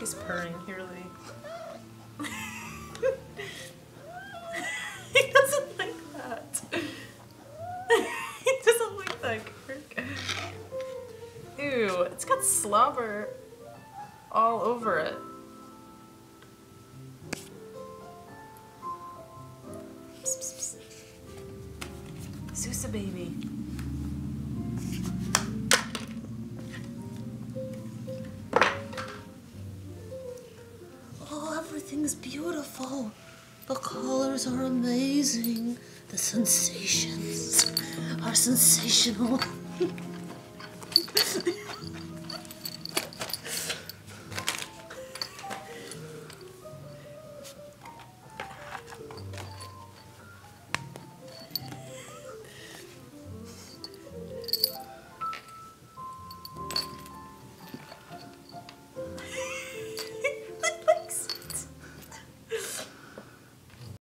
He's purring. He really... He doesn't like that. He doesn't like that, Kirk. Ew, it's got slobber all over it. Psst, psst, psst. Sousa baby. Oh, everything's beautiful. The colors are amazing. The sensations are sensational.